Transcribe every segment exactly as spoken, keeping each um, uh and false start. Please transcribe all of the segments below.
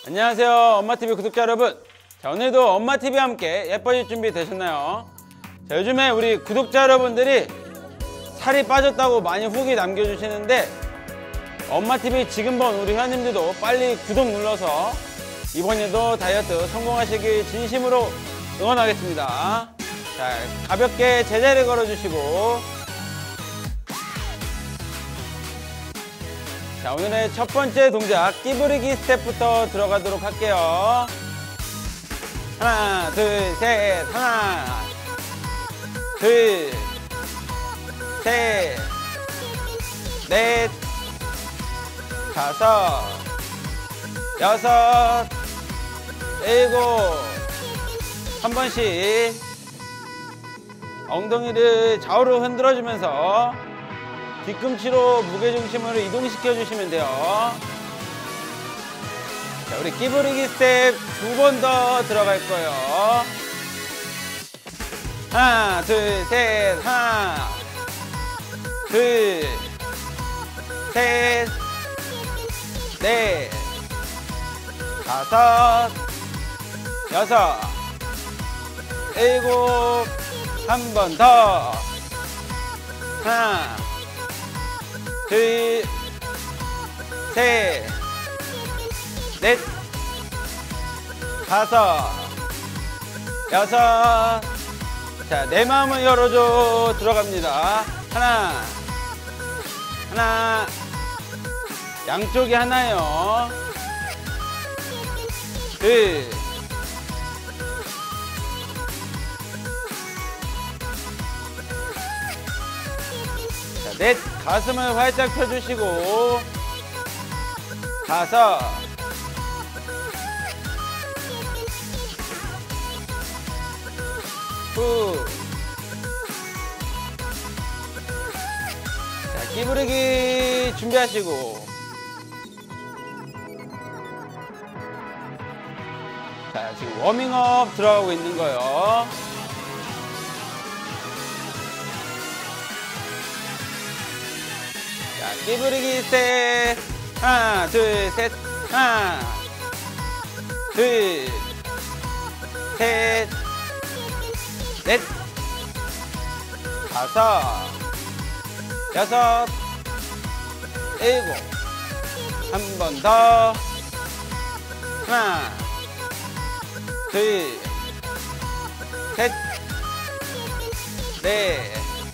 안녕하세요, 엄마티비 구독자 여러분. 자, 오늘도 엄마티비와 함께 예뻐질 준비 되셨나요? 자, 요즘에 우리 구독자 여러분들이 살이 빠졌다고 많이 후기 남겨주시는데, 엄마티비 지금 본 우리 회원님들도 빨리 구독 눌러서 이번에도 다이어트 성공하시길 진심으로 응원하겠습니다. 자, 가볍게 제자리 걸어주시고, 자, 오늘의 첫 번째 동작 끼부리기 스텝부터 들어가도록 할게요. 하나, 둘, 셋, 하나, 둘, 셋, 넷, 다섯, 여섯, 일곱, 한 번씩 엉덩이를 좌우로 흔들어주면서 뒤꿈치로 무게중심을 이동시켜 주시면 돼요. 자, 우리 끼부리기 스텝 두 번 더 들어갈 거예요. 하나, 둘, 셋, 하나, 둘, 셋, 넷, 다섯, 여섯, 일곱, 한 번 더. 하나, 둘, 셋, 넷, 다섯, 여섯. 자, 내 마음을 열어줘 들어갑니다. 하나, 하나, 양쪽이 하나요. 둘, 자, 넷, 가슴을 활짝 펴주시고, 다섯, 후. 자, 끼부리기 준비하시고, 자, 지금 워밍업 들어가고 있는 거예요. 자, 끼부리기 셋, 하나, 둘, 셋, 하나, 둘, 셋, 넷, 다섯, 여섯, 일곱, 한 번 더. 하나, 둘, 셋, 넷,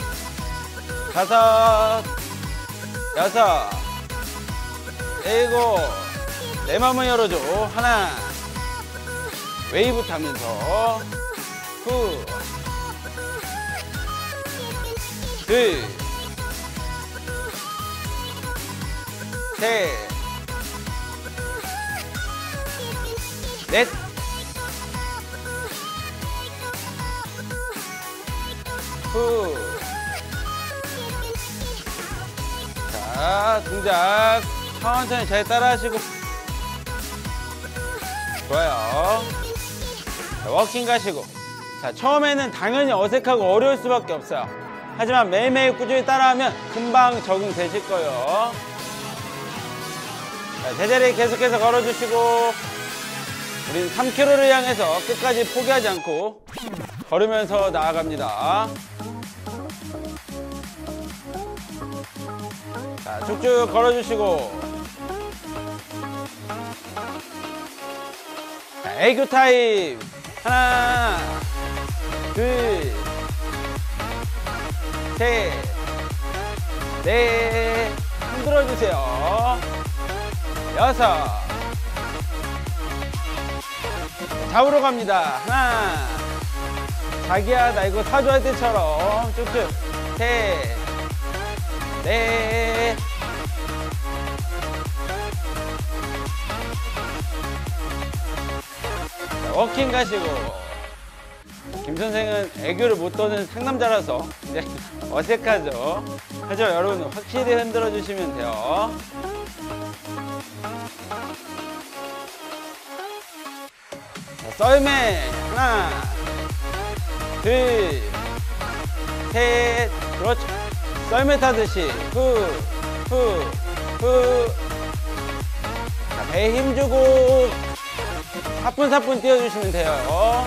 다섯, 여섯, 일곱. 내 맘을 열어줘. 하나, 웨이브 타면서 후, 둘, 셋, 넷, 후. 자, 동작 천천히 잘 따라 하시고. 좋아요. 자, 워킹 가시고. 자, 처음에는 당연히 어색하고 어려울 수밖에 없어요. 하지만 매일매일 꾸준히 따라하면 금방 적응되실 거예요. 자, 제자리 계속해서 걸어주시고, 우린 삼 킬로미터를 향해서 끝까지 포기하지 않고 걸으면서 나아갑니다. 자, 쭉쭉 걸어주시고. 자, 애교 타임. 하나, 둘, 셋, 넷, 흔들어주세요. 여섯. 좌우로 갑니다. 하나. 자기야, 나 이거 사줘할 때처럼 쭉쭉. 셋, 넷, 자, 워킹 가시고. 김 선생은 애교를 못 떠는 상남자라서 이제 어색하죠. 하지만 여러분 확실히 흔들어 주시면 돼요. 자, 썰매. 하나, 둘, 셋. 그렇죠. 썰매 타듯이 후, 후, 후. 자, 배에 힘주고 사뿐사뿐 뛰어주시면 돼요.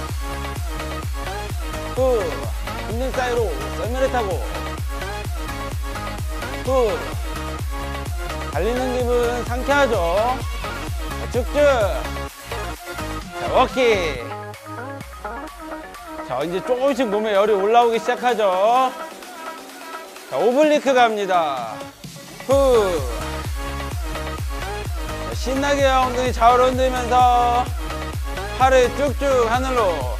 후, 힘든 사이로 썰매를 타고 후, 달리는 기분 상쾌하죠. 자, 쭉쭉. 자, 워킹. 자, 이제 조금씩 몸에 열이 올라오기 시작하죠. 자, 오블리크 갑니다. 후. 자, 신나게 엉덩이 좌우로 흔들면서 팔을 쭉쭉 하늘로.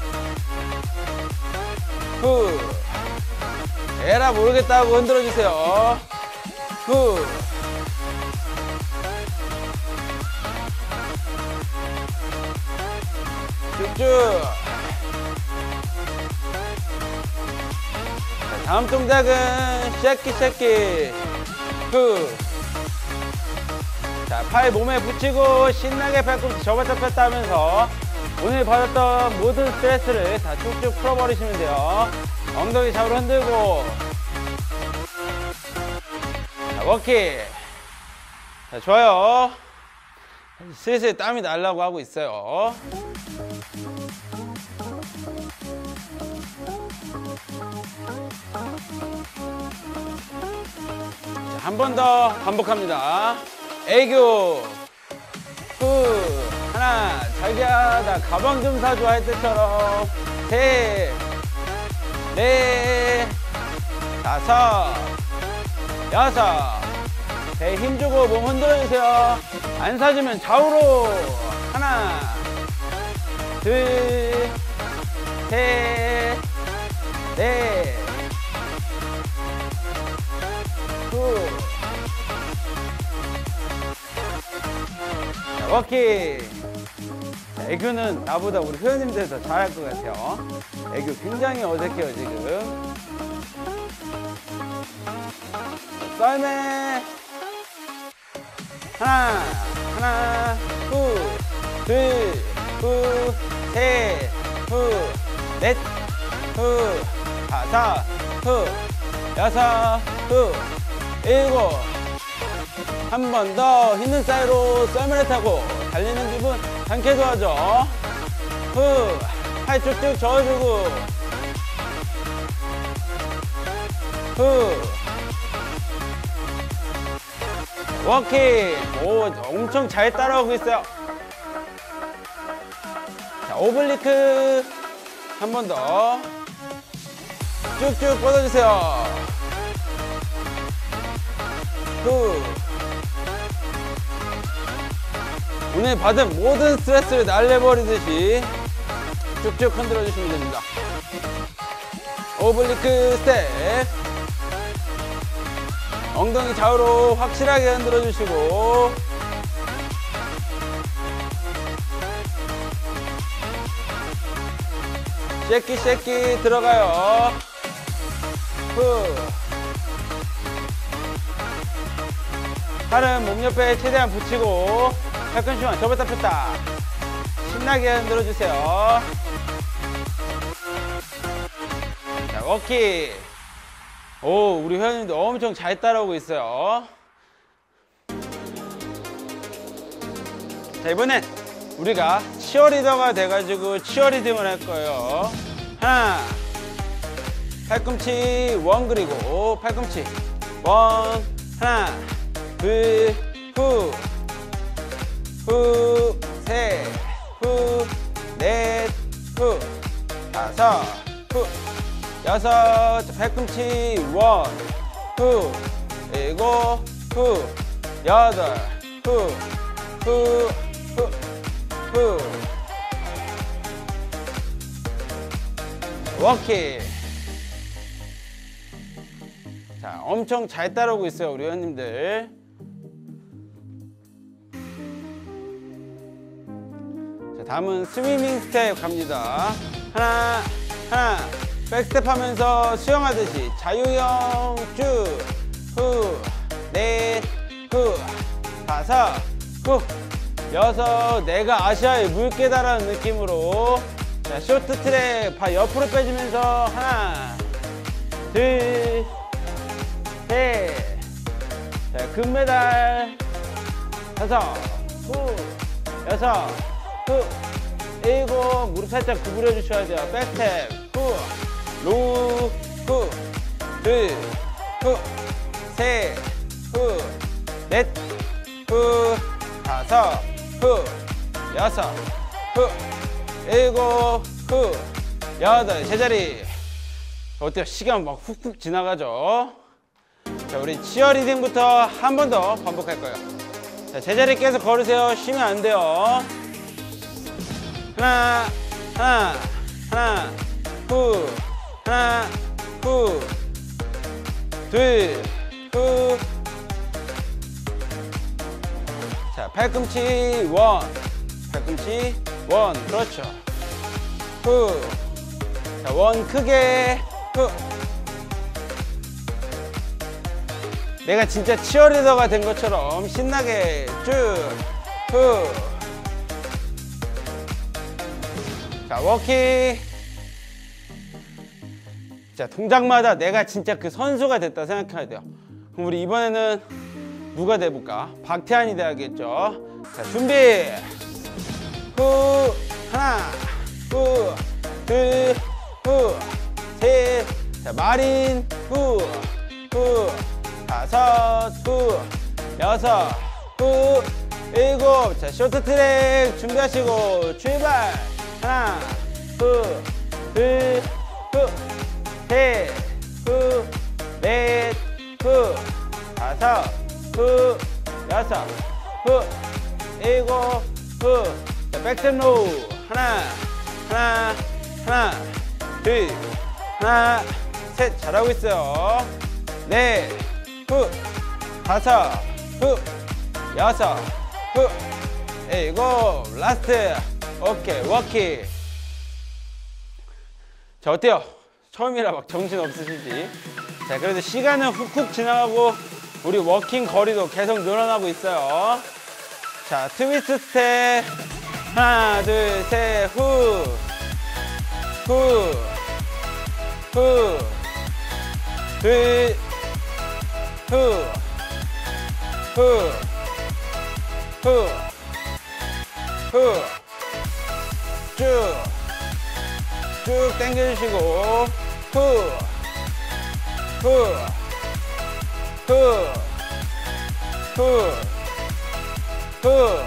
후. 에라 모르겠다고 흔들어주세요. 후. 쭉쭉. 자, 다음 동작은 쉐키 쉐키. 후. 자, 팔 몸에 붙이고 신나게 팔꿈치 접었다 폈다 하면서 오늘 받았던 모든 스트레스를 다 쭉쭉 풀어버리시면 돼요. 엉덩이 좌우로 흔들고. 자, 워킹. 자, 좋아요. 슬슬 땀이 나려고 하고 있어요. 한 번 더 반복합니다. 애교. 후. 하나. 자기야, 나 가방 좀 사줘 할 때처럼. 셋. 넷. 다섯. 여섯. 배 힘주고 몸 흔들어주세요. 안 사주면 좌우로. 하나. 둘. 셋. 넷. 후. 자, 워킹. 자, 애교는 나보다 우리 회원님들 더 잘할 것 같아요. 애교 굉장히 어색해요 지금. 자, 썰매. 하나. 하나. 후. 둘. 후. 셋. 후. 넷. 후. 다섯. 후. 여섯. 후. 일곱. 한 번 더 힘든 사이로 썰매를 타고 달리는 기분 상쾌 좋아져. 후. 팔 쭉쭉 저어주고. 후. 워킹. 오, 엄청 잘 따라오고 있어요. 자, 오블리크. 한 번 더. 쭉쭉 뻗어주세요. 후. 오늘 받은 모든 스트레스를 날려버리듯이 쭉쭉 흔들어 주시면 됩니다. 오블리크 스텝. 엉덩이 좌우로 확실하게 흔들어 주시고. 쉐키 쉐키 들어가요. 후. 팔은 몸 옆에 최대한 붙이고 팔꿈치만 접었다 폈다 신나게 흔들어 주세요. 자, 워킹. 오, 우리 회원님들 엄청 잘 따라오고 있어요. 자, 이번엔 우리가 치어리더가 돼가지고 치어리딩을 할 거예요. 하나. 팔꿈치 원 그리고 팔꿈치 원. 하나. 둘. 후. 후. 셋. 후. 넷. 후. 다섯. 후. 여섯. 자, 팔꿈치 원. 후. 일곱. 후. 여덟. 후. 후. 후. 후. 워킹. 자, 엄청 잘 따라오고 있어요, 우리 회원님들. 자, 다음은 스위밍 스텝 갑니다. 하나, 하나. 백스텝 하면서 수영하듯이 자유형 쭉. 후. 넷. 후. 다섯. 후. 여섯. 내가 아시아의 물개다라는 느낌으로. 자, 쇼트 트랙 발 옆으로 빼주면서 하나. 둘. 셋. 자, 금메달. 다섯. 후. 여섯. 후. 일곱. 무릎 살짝 구부려 주셔야 돼요. 백스텝. 후. 로우. 후. 둘. 후. 셋. 후. 넷. 후. 다섯. 후. 여섯. 후. 일곱. 후. 여덟. 제자리. 어때요? 시간 막 훅훅 지나가죠? 자, 우리 치어리딩부터 한 번 더 반복할 거예요. 자, 제자리 계속 걸으세요. 쉬면 안 돼요. 하나, 하나, 하나, 후, 하나, 후, 둘, 후. 자, 팔꿈치 원, 팔꿈치 원, 그렇죠. 후, 자, 원 크게, 후. 내가 진짜 치어리더가 된 것처럼 신나게 쭉, 후. 자, 워킹. 자, 동작마다 내가 진짜 그 선수가 됐다 생각해야 돼요. 그럼 우리 이번에는 누가 돼볼까? 박태환이 돼야겠죠. 자, 준비. 후, 하나, 후, 둘, 후, 셋. 자, 마린, 후, 후, 다섯, 후, 여섯, 후, 일곱. 자, 쇼트트랙 준비하시고 출발. 하나, 후, 둘, 후, 셋, 후, 넷, 후, 다섯, 후, 여섯, 후, 일곱, 후. 자, 백스텝 로우. 하나, 하나, 하나, 둘, 하나, 셋. 잘하고 있어요. 넷, 후, 다섯, 후, 여섯, 후, 일곱. 라스트. 오케이, 워킹. 자, 어때요? 처음이라 막 정신 없으시지? 자, 그래도 시간은 훅훅 지나가고 우리 워킹 거리도 계속 늘어나고 있어요. 자, 트위스트 스텝. 하나, 둘, 셋, 후, 후, 후, 둘, 후, 후, 후, 후. 쭉, 쭉 당겨주시고, 후, 후, 후, 후, 후,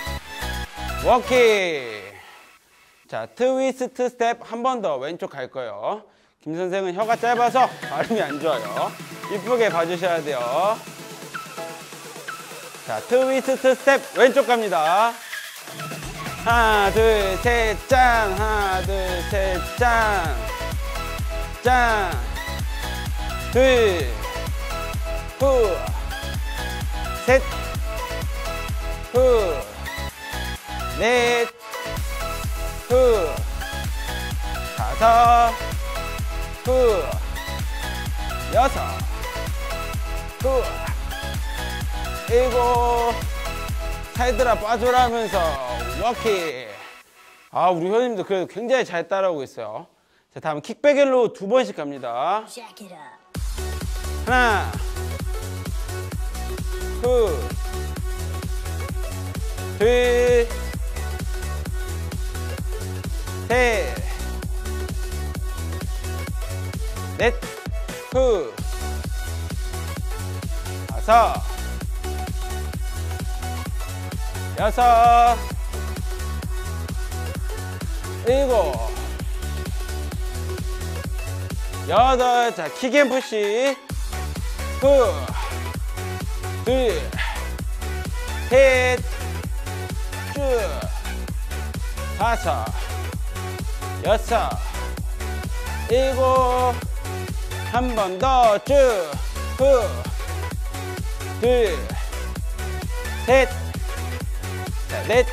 워킹. 자, 트위스트 스텝 한 번 더 왼쪽 갈 거예요. 김 선생은 혀가 짧아서 발음이 안 좋아요. 이쁘게 봐주셔야 돼요. 자, 트위스트 스텝 왼쪽 갑니다. 하나, 둘, 셋, 짠. 하나, 둘, 셋, 짠. 짠. 둘, 후, 셋, 후, 넷, 후, 다섯, 후, 여섯, 후, 일곱. 살들아 빠져라 하면서 워킹. 아, 우리 회원님도 그래도 굉장히 잘 따라오고 있어요. 자, 다음 킥백일로 두 번씩 갑니다. 하나, 후, 둘, 셋, 넷, 후, 다섯, 여섯, 일곱, 여덟. 자, 킥앤푸시. 후, 둘, 셋, 쭉, 다섯, 여섯, 일곱. 한 번 더 쭉. 후, 둘, 셋, 자, 넷,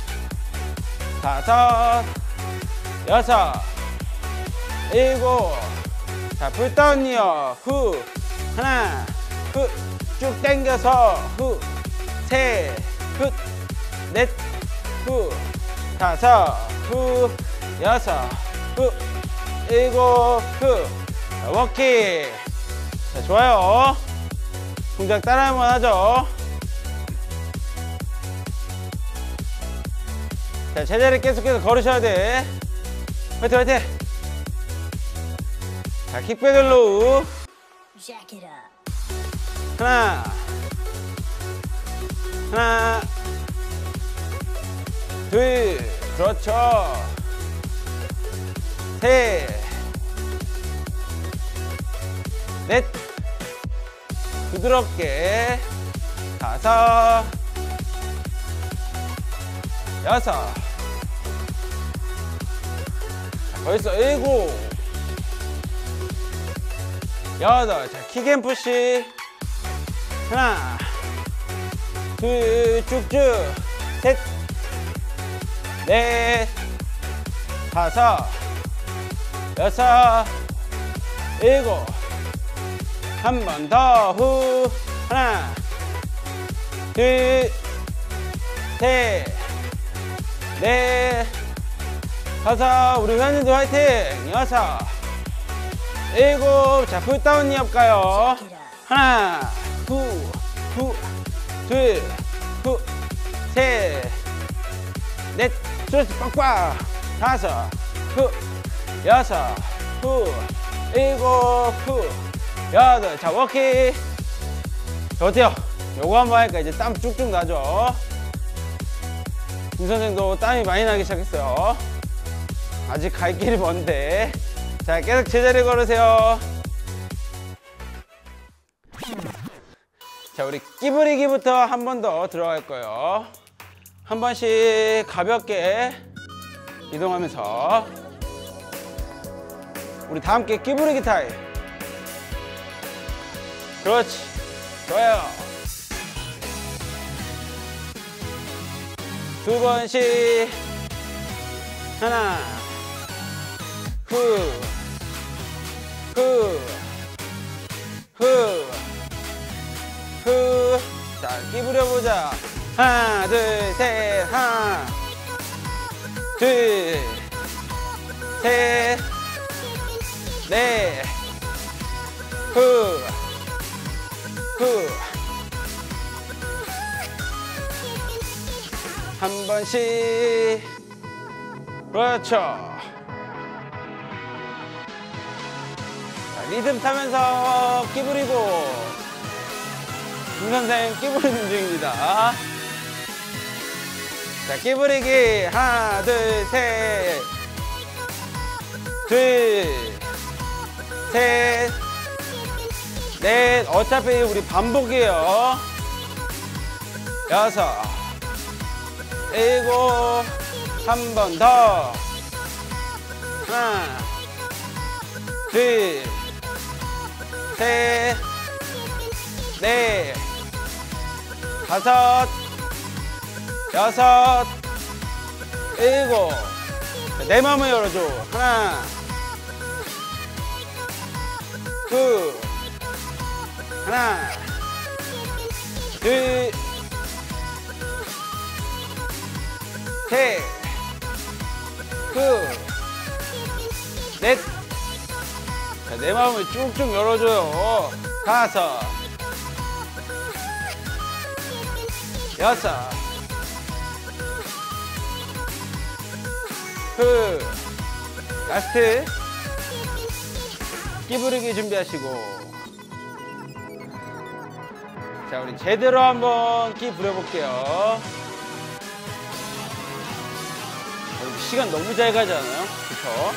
다섯, 여섯, 일곱. 자, 풀다운이요. 후, 하나, 후, 쭉 당겨서 후, 셋, 후, 넷, 후, 다섯, 후, 여섯, 후, 일곱, 후. 자, 워킹. 자, 좋아요. 동작 따라하면 하죠. 자, 제자리 계속해서 걸으셔야 돼. 화이팅, 화이팅. 자, 킥백을 로우. 하나. 하나. 둘. 그렇죠. 셋. 넷. 부드럽게. 다섯. 여섯. 자, 벌써 일곱. 여덟. 자, 킥앤푸시. 하나. 둘. 쭉쭉. 셋. 넷. 다섯. 여섯. 일곱. 한 번 더. 후. 하나. 둘. 셋. 넷. 다섯. 우리 회원님들 화이팅. 여섯. 일곱. 자, 풀다운 리업 가요. 하나. 후. 후. 둘. 후. 셋. 넷. 스트레스 빡빡. 다섯. 후. 여섯. 후. 일곱. 후. 여덟. 자, 워킹. 자, 어때요? 요거 한번 하니까 이제 땀 쭉쭉 나죠? 김 선생도 땀이 많이 나기 시작했어요. 아직 갈 길이 먼데. 자, 계속 제자리 걸으세요. 자, 우리 끼부리기부터 한 번 더 들어갈 거예요. 한 번씩 가볍게 이동하면서 우리 다 함께 끼부리기 타임. 그렇지. 좋아요. 두 번씩. 하나. 후. 후. 후. 후. 자, 끼부려보자. 하나, 둘, 셋. 하나. 둘. 셋. 넷. 후. 후. 한 번씩. 그렇죠. 자, 리듬 타면서 끼부리고. 김 선생 끼부리는 중입니다. 자, 끼부리기. 하나, 둘, 셋. 둘. 셋. 넷. 어차피 우리 반복이에요. 여섯. 일곱. 한 번 더. 하나. 둘. 셋. 넷. 다섯. 여섯. 일곱. 자, 내 마음을 열어줘. 하나. 둘. 하나. 둘. 셋. 둘. 넷. 자, 내 마음을 쭉쭉 열어줘요. 다섯. 여섯. 둘. 라스트. 끼부리기 준비하시고. 자, 우리 제대로 한번 끼 부려볼게요. 시간 너무 잘 가지 않아요? 그쵸?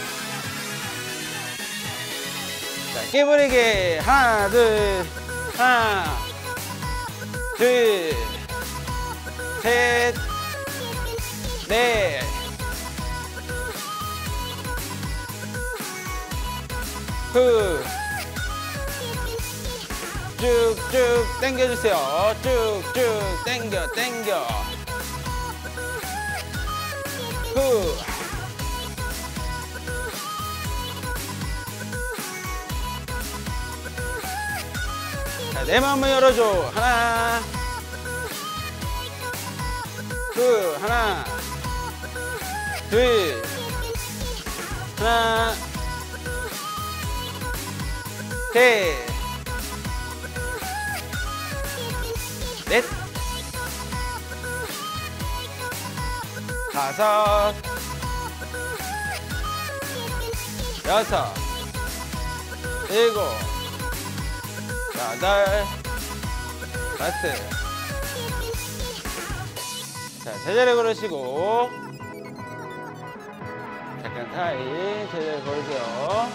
자, 끼부리기. 하나, 둘. 하나. 둘. 셋. 넷. 후. 쭉쭉 당겨주세요. 쭉쭉 당겨 당겨. 후. 자, 내 마음을 열어줘. 하나. 둘. 하나. 둘. 하나. 셋. 넷. 다섯, 여섯, 일곱, 여덟, 라스트. 자, 제자리 걸으시고. 잠깐 타임. 제자리 걸으세요.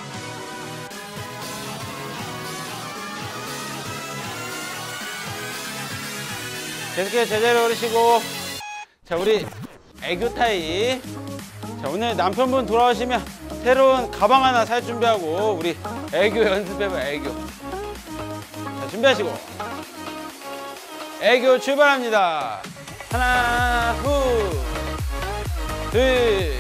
계속해서 제자리 걸으시고. 자, 우리 애교 타임. 자, 오늘 남편분 돌아오시면 새로운 가방 하나 살 준비하고 우리 애교 연습해봐요. 애교. 자, 준비하시고 애교 출발합니다. 하나, 후, 둘.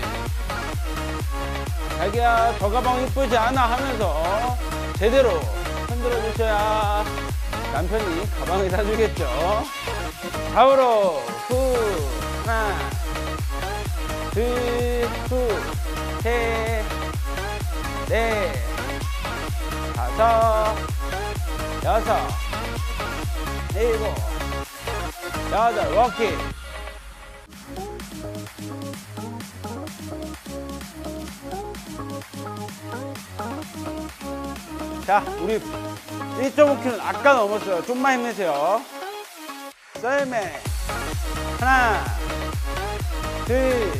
자기야, 저 가방 이쁘지 않아 하면서 제대로 흔들어 주셔야 남편이 가방을 사주겠죠. 다음으로 후, 하나, 둘, 후, 셋, 넷, 다섯, 여섯, 일곱, 여덟, 워킹. 자, 우리 일 점 오 킬로미터는 아까 넘었어요. 좀만 힘내세요. 썰매. 하나, 둘,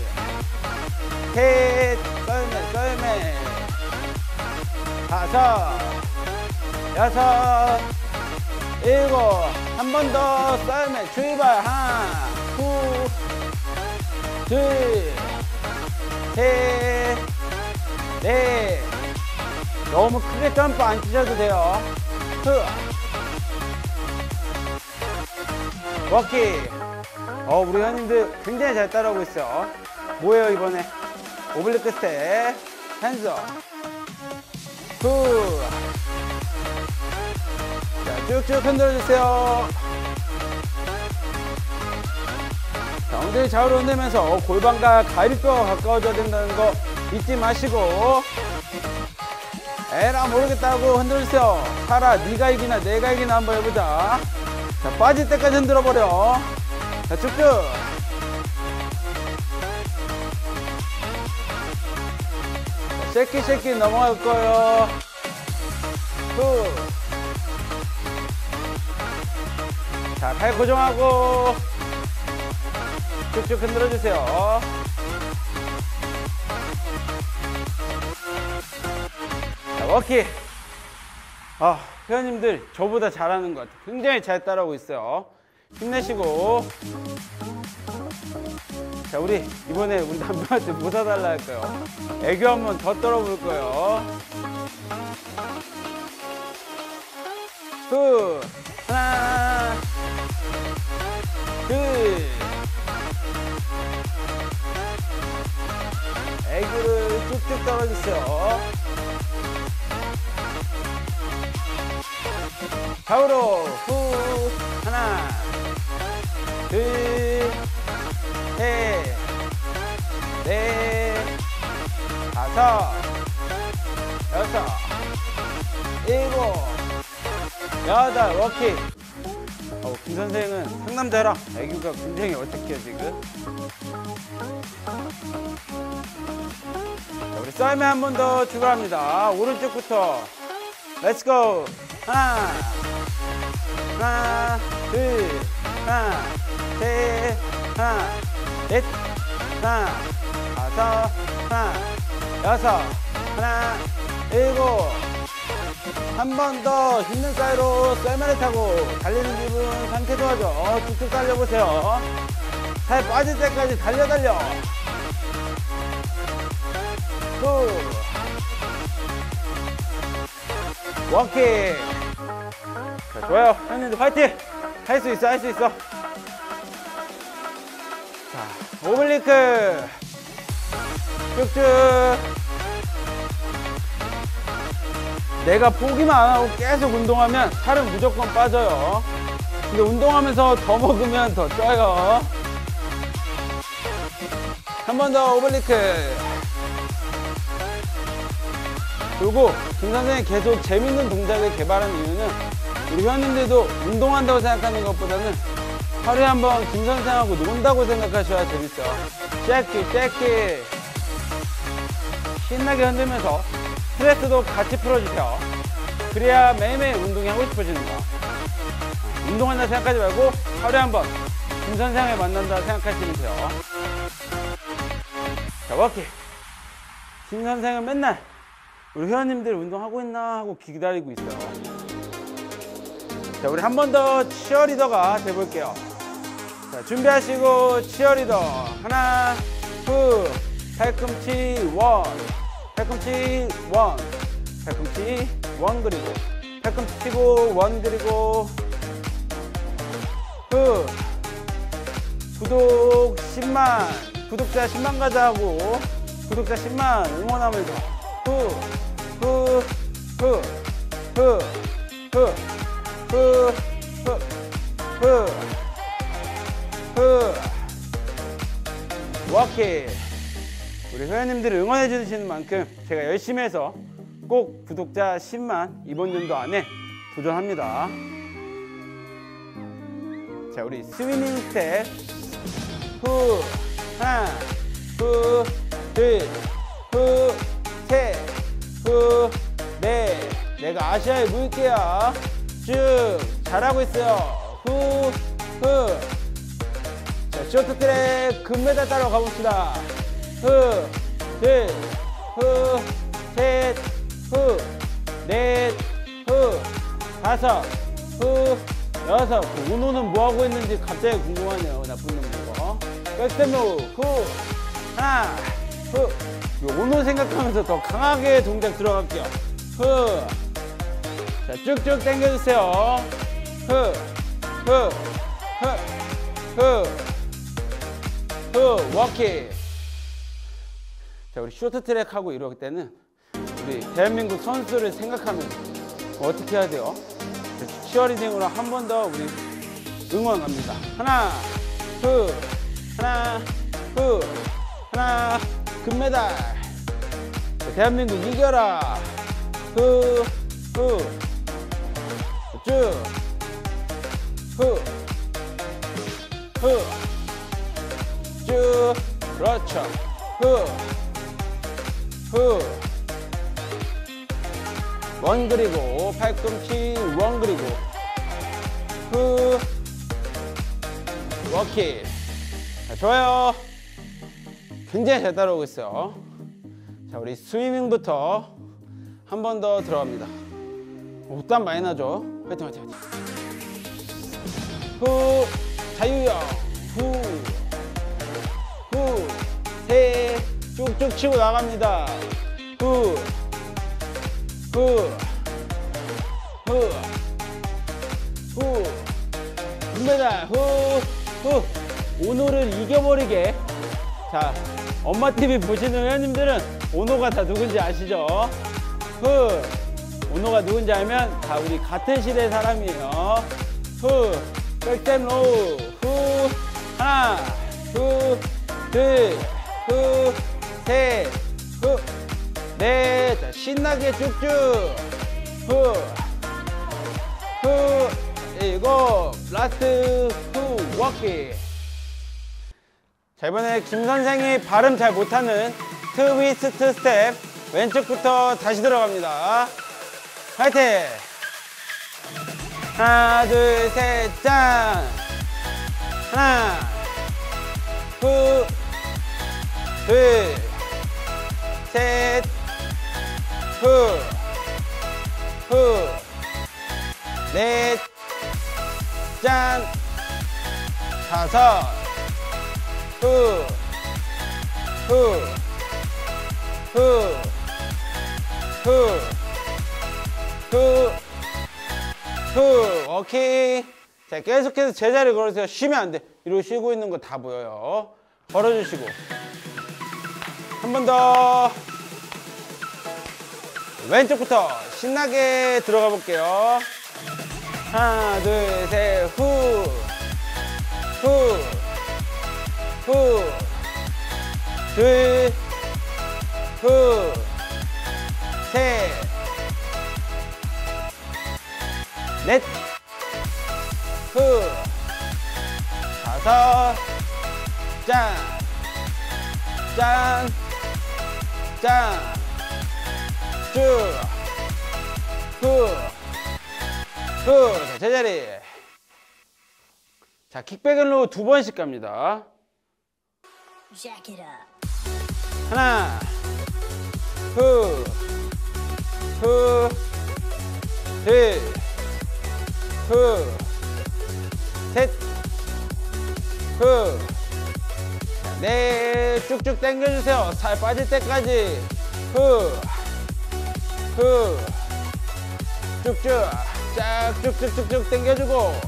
셋, 썰매, 썰매. 다섯, 여섯, 일곱. 한 번 더 썰매 출발. 하나, 후, 둘, 셋, 넷. 너무 크게 점프 안 치셔도 돼요. 흐. 워킹. 어, 우리 현님들 굉장히 잘 따라오고 있어. 뭐예요, 이번에? 오블리크 스텝. 핸즈업. 후. 자, 쭉쭉 흔들어주세요. 자, 엉덩이 좌우로 흔들면서 골반과 갈비뼈가 가까워져야 된다는 거 잊지 마시고. 에라 모르겠다고 흔들으세요. 살아, 네가 이기나 내가 이기나 한번 해보자. 자, 빠질 때까지 흔들어버려. 자, 쭉쭉. 자, 쉐키 쉐키 넘어갈 거예요. 후. 자, 팔 고정하고 쭉쭉 흔들어주세요. 자, 워킹. 아, 회원님들 저보다 잘하는 것 같아요. 굉장히 잘 따라오고 있어요. 힘내시고. 자, 우리 이번에 우리 남편한테 뭐 사달라 할까요? 애교 한번 더 떨어볼 거예요. 후. 하나, 둘. 애교를 쭉쭉 떨어주세요. 좌우로 후. 하나, 둘, 셋, 넷, 다섯, 여섯, 일곱, 여덟. 워킹. 어, 김 선생은 상남자라 애교가 굉장히 어색해요 지금. 자, 우리 썰매 한 번 더 출발합니다. 오른쪽부터 렛츠고. 하나, 하나, 둘, 하나, 셋, 하나, 넷, 하나, 다섯, 하나, 여섯, 하나, 일곱. 한 번 더 힘든 사이로 썰매를 타고 달리는 기분 상태 좋아져. 쭉쭉 달려보세요. 살 빠질 때까지 달려 달려. 후. 워킹. 자, 좋아요. 형님들 화이팅! 할 수 있어, 할 수 있어. 자, 오블리크. 쭉쭉. 내가 포기만 안 하고 계속 운동하면 살은 무조건 빠져요. 근데 운동하면서 더 먹으면 더 쪄요. 한 번 더 오블리크. 그리고 김 선생님이 계속 재밌는 동작을 개발하는 이유는 우리 회원님들도 운동한다고 생각하는 것보다는 하루에 한 번 김 선생하고 논다고 생각하셔야 재밌어. 쉐키 쉐키. 신나게 흔들면서 스트레스도 같이 풀어주세요. 그래야 매일매일 운동이 하고 싶어지는 거야. 운동한다 생각하지 말고 하루에 한 번 김 선생을 만난다 생각하시면 돼요. 자, 워킹. 김 선생은 맨날 우리 회원님들 운동하고 있나 하고 기다리고 있어요. 자, 우리 한 번 더 치어리더가 돼볼게요. 자, 준비하시고 치어리더. 하나, 둘, 팔꿈치 원, 팔꿈치 원, 팔꿈치 원 그리고 팔꿈치 치고 원 그리고 후. 구독 십만, 구독자 십만 가자 하고 구독자 십만 응원하면서 후, 후, 후, 후, 후, 후, 후, 후, 후. 워킹. 우리 회원님들을 응원해 주시는 만큼 제가 열심히 해서 꼭 구독자 십만 이번 연도 안에 도전합니다. 자, 우리 스위밍 스텝. 후, 하나, 후, 둘, 후, 셋, 후, 넷. 내가 아시아의 물개야. 쭉 잘하고 있어요. 후, 후. 자, 쇼트트랙 금메달 따러 가봅시다. 후, 둘, 후, 셋, 후, 넷, 후, 다섯, 후, 여섯. 그 오노는 뭐 하고 있는지 갑자기 궁금하네요. 나쁜 놈 이거. 백스텝 로우. 후, 하나, 후. 오노 생각하면서 더 강하게 동작 들어갈게요. 후. 자, 쭉쭉 당겨주세요. 후, 후, 후, 후, 후. 워킹. 자, 우리 쇼트트랙 하고 이럴 때는 우리 대한민국 선수를 생각하면 어떻게 해야 돼요? 치어리딩으로 한 번 더 우리 응원 갑니다. 하나, 후, 하나, 후, 하나, 금메달. 자, 대한민국 이겨라. 후, 후, 쭉, 후, 후, 쭉, 그렇죠. 후, 후, 원 그리고 팔꿈치 원 그리고 후, 워킹. 자, 좋아요. 굉장히 잘 따라오고 있어요. 자, 우리 스위밍부터 한 번 더 들어갑니다. 오, 땀 많이 나죠? 화이팅 화이팅 화이팅. 후, 자유형. 후, 후, 세, 쭉쭉 치고 나갑니다. 후, 후, 후, 후, 금메달. 후, 후. 오노를 이겨버리게. 자, 엄마티비 보시는 회원님들은 오노가 다 누군지 아시죠? 후. 오노가 누군지 알면 다 우리 같은 시대 사람이에요. 후. 백스텝 로우. 후. 하나, 후, 둘, 후, 셋, 후, 넷. 자, 신나게 쭉쭉. 후, 후, 일곱. 라스트 후, 워킹. 자, 이번에 김 선생이 발음 잘 못하는 트위스트 스텝 왼쪽부터 다시 들어갑니다. 화이팅! 하나, 둘, 셋, 짠! 하나, 후, 둘, 셋, 후, 후, 넷, 짠! 다섯, 후, 후, 후, 후, 후, 후. 오케이. 자, 계속해서 제자리 걸으세요. 쉬면 안 돼. 이러고 쉬고 있는 거 다 보여요. 걸어주시고 한 번 더. 왼쪽부터 신나게 들어가 볼게요. 하나, 둘, 셋, 후, 후, 후, 둘, 후, 셋, 넷, 후, 짠, 짠, 짠, 쭉, 후, 후. 자, 제자리. 자, 킥백앤로 두 번씩 갑니다. 하나, 후, 후, 둘, 후, 셋, 후, 넷. 쭉쭉 당겨주세요. 살 빠질 때까지. 후, 후, 쭉쭉, 쫙, 쭉쭉쭉쭉 당겨주고.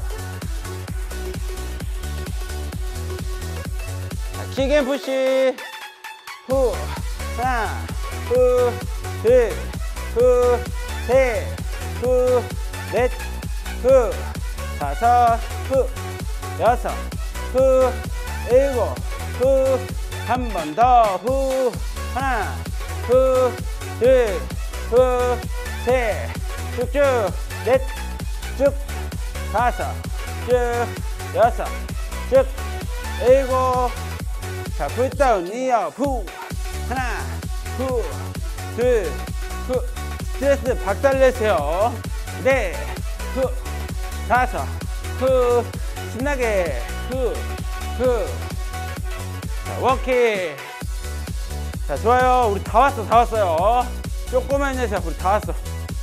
킥앤푸시. 후, 하나, 후, 둘, 후, 셋, 후, 넷, 후, 다섯, 후, 여섯, 후, 일곱, 후, 한 번 더. 후, 하나, 후, 둘, 후, 셋, 쭉쭉, 넷, 쭉, 다섯, 쭉, 여섯, 쭉, 일곱. 자, 풋다운 이어. 후, 하나, 후, 둘, 후. 스트레스 박살내세요. 넷, 후, 다섯, 후. 신나게. 후, 후. 자, 워킹. 자, 좋아요. 우리 다 왔어, 다 왔어요. 조금만 내세요. 우리 다 왔어.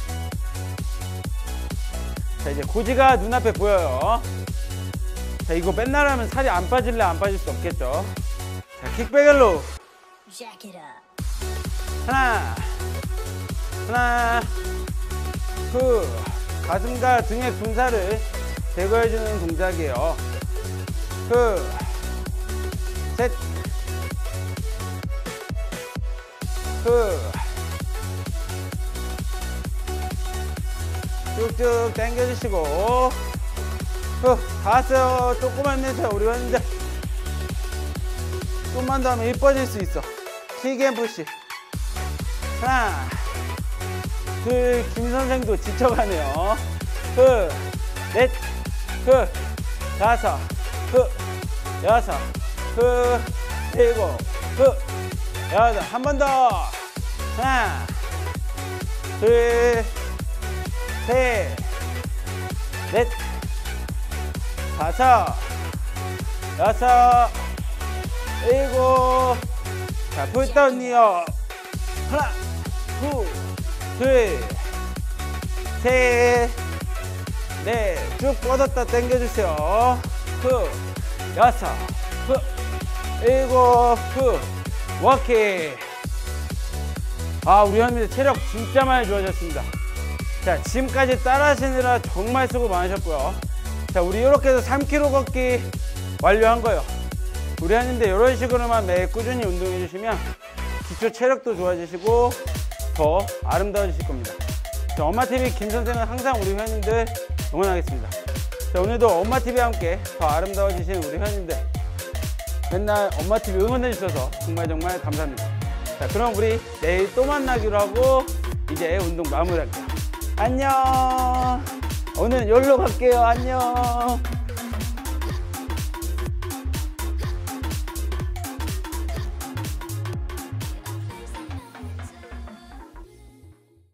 자, 이제 고지가 눈앞에 보여요. 자, 이거 맨날 하면 살이 안 빠질래? 안 빠질 수 없겠죠. 자, 킥백앤로. 하나, 하나, 후. 가슴과 등의 군살을 제거해주는 동작이에요. 후, 셋, 후. 쭉쭉 당겨주시고. 후, 다 왔어요. 조금만 내세요. 우리 환자들. 좀만 더 하면 이뻐질 수 있어. 킥앤푸시. 하나, 둘. 김 선생도 지쳐가네요. 후, 넷, 후, 다섯, 후, 여섯, 후, 일곱, 후, 여덟. 한 번 더. 하나, 둘, 셋, 넷, 다섯, 여섯, 일곱. 자, 풋다운 이어. 하나, 후, 둘, 셋, 넷. 쭉 뻗었다 당겨주세요. 후, 여섯, 후, 일곱, 후. 워킹. 아, 우리 현민들 체력 진짜 많이 좋아졌습니다. 자, 지금까지 따라 하시느라 정말 수고 많으셨고요. 자, 우리 이렇게 해서 삼 킬로미터 걷기 완료한 거예요. 우리 하는데 이런 식으로만 매일 꾸준히 운동해 주시면 기초 체력도 좋아지시고 더 아름다워지실 겁니다. 자, 엄마티비 김선생은 항상 우리 회원님들 응원하겠습니다. 자, 오늘도 엄마티비와 함께 더 아름다워지시는 우리 회원님들 맨날 엄마티비 응원해 주셔서 정말 정말 감사합니다. 자, 그럼 우리 내일 또 만나기로 하고 이제 운동 마무리할게요. 안녕. 오늘은 여기로 갈게요. 안녕.